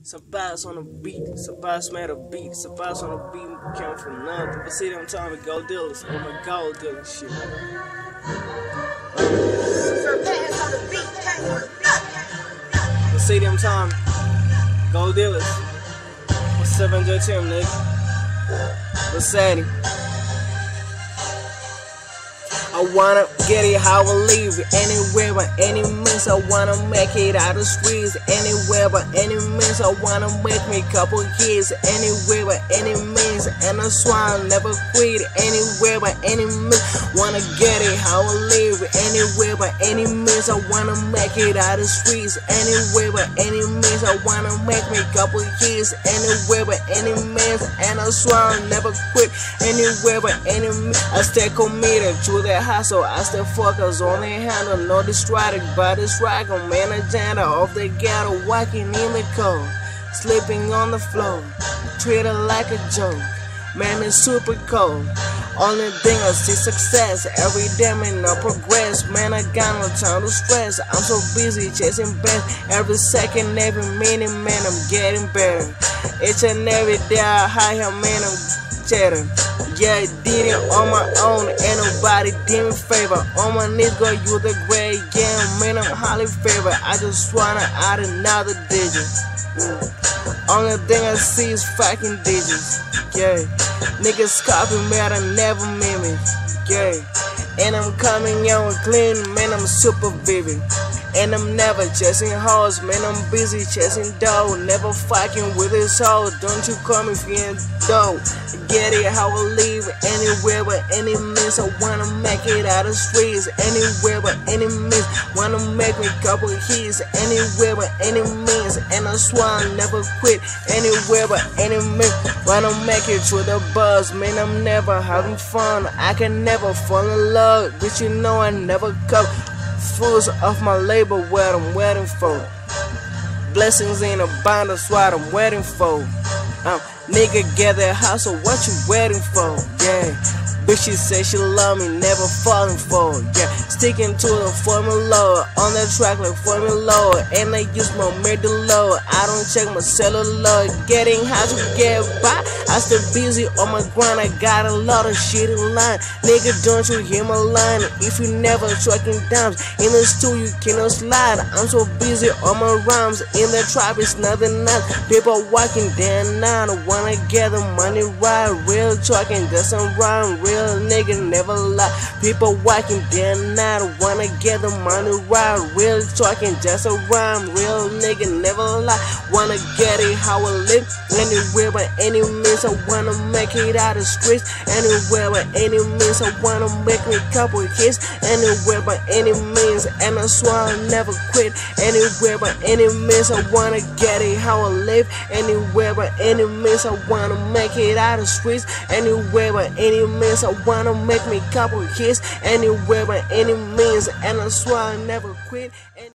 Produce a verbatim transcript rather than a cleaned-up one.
Surprise on the beat, surprise made a beat, surprise on the beat came from nothing. But see them time with gold dealers, oh my gold dealer shit. Surpass on the beat, came from nothing. But see them time, gold dealers. What's up, N J Tim, nigga? What's happening? I wanna get it how I live it, anywhere by any means. I wanna make it out of streets, anywhere by any means. I wanna make me couple kids, anywhere by any means. And I swear I'll never quit, anywhere by any means. Wanna get it how I live it, anywhere by any means. I wanna make it out of streets, anywhere by any means. I wanna make me couple kids, anywhere by any means. And I swear I'll never quit, anywhere by any means. I stay committed to that hustle, I still focus on the handle, no distracted by this track. I'm an agenda of the ghetto, walking in the cold, sleeping on the floor, treated like a joke. Man, it's super cold. Only thing I see success every day, man, I progress. Man, I got no time to stress. I'm so busy chasing best. Every second, every minute, man, I'm getting better. Each and every day I hire, man, I'm cheddar. Yeah, I did it on my own, ain't nobody did me favor. On my knees, go you the great, yeah, man, I'm highly favored. I just wanna add another digit. Mm. Only thing I see is fucking digits. Yeah, niggas copy me, I never mimic. Yeah, and I'm coming out clean, man, I'm super vivid. And I'm never chasing hoes, man, I'm busy chasing dough. Never fucking with this hoe, don't you call me if you ain't dope. Get it how I live, anywhere by any means. I wanna make it out of streets, anywhere by any means. Wanna make me couple hits, anywhere by any means. And I swear I'll never quit, anywhere by any means. Wanna make it through the buzz, man, I'm never having fun. I can never fall in love, but you know I never come. Fools off my label, what I'm waiting for. Blessings in abundance, what I'm waiting for. Um, nigga, get that hustle, what you waiting for? Yeah, bitch, she say she love me, never falling for. Yeah, sticking to the formula, on that track like formula. And I use my medulla, I don't check my cellular. Getting how to get by, I still busy on my grind. I got a lot of shit in line. Nigga, don't you hear my line? If you never tracking dimes, in the studio you cannot slide. I'm so busy on my rhymes, in the trap it's nothing else. People walking day and night, I wanna get the money right. Real talking, that's a rhyme, real nigga never lie. People walking day and night, I wanna get the money right. Real talking, just a rhyme, real nigga never lie. Wanna get it how I live, anywhere by any means. I wanna make it out of streets, anywhere by any means. I wanna make me couple hits, anywhere by any means. And I swear I'll never quit, anywhere by any means. I wanna get it how I live, anywhere by any means. I wanna make it out of streets, anywhere by any means. I wanna make me couple hits, anywhere by any means. And I swear I'll never quit.